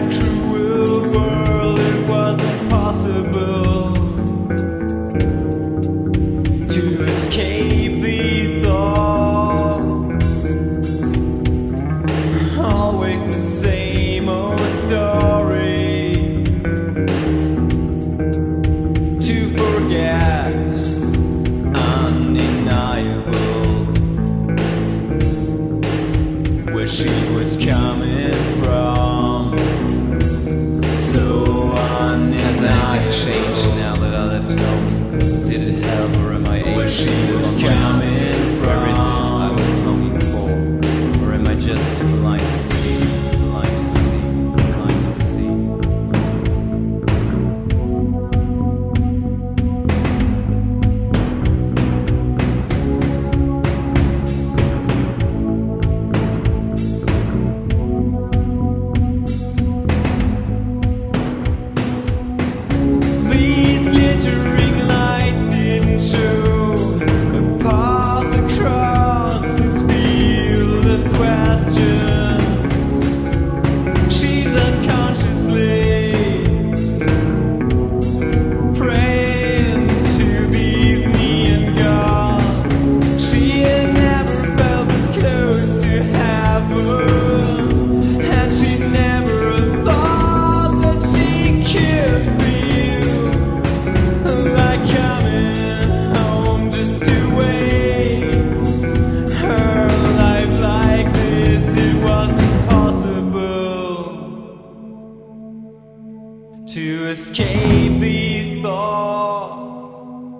that cruel world, it was impossible to escape these thoughts. Always the same old story. To forget, undeniable, where she was coming from. So undeniable. Changed now that I left home. Did it help, or am I able Where she was to coming Where is it from? I was longing for? Or am I just too blind to see? Blind to see, blind to see. These glittering lights didn't show a path across this field of questions. She's unconsciously praying to these neon gods. She had never felt this close to heaven, and she never thought that she could feel like coming home just to waste her life like this. It wasn't possible to escape these thoughts.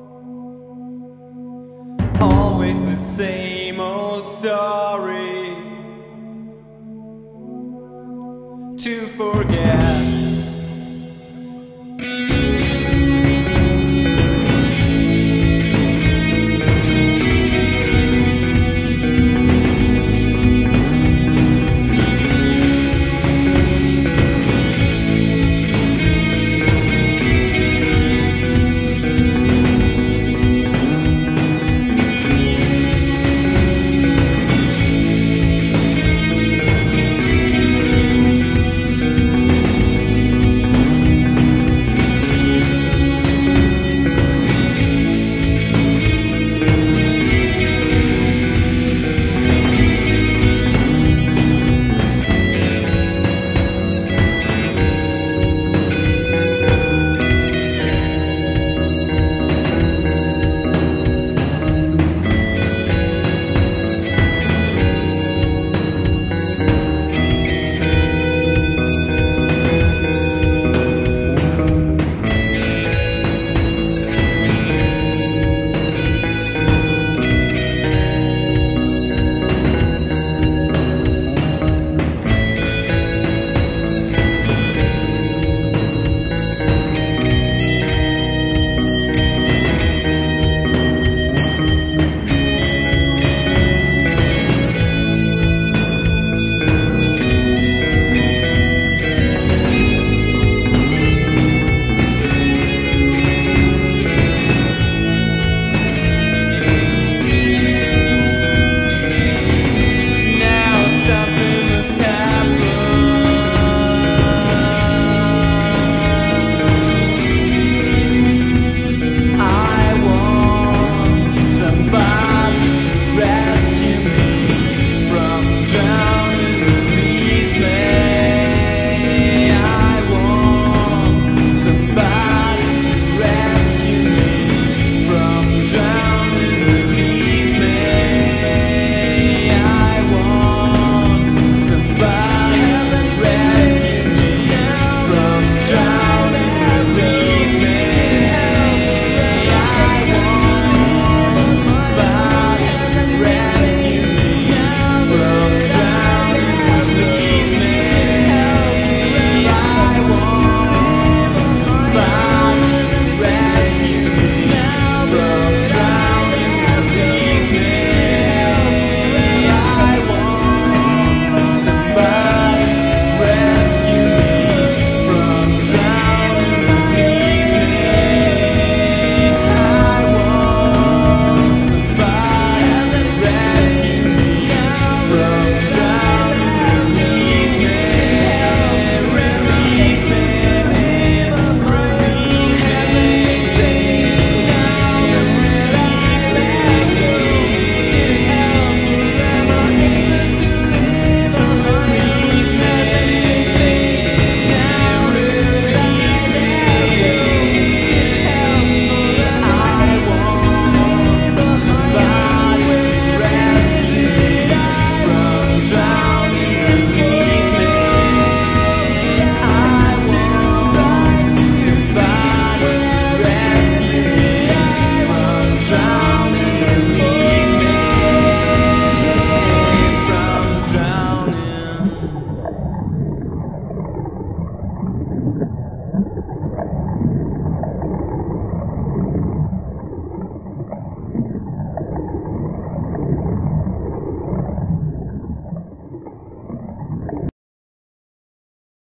Always the same old story. To forget,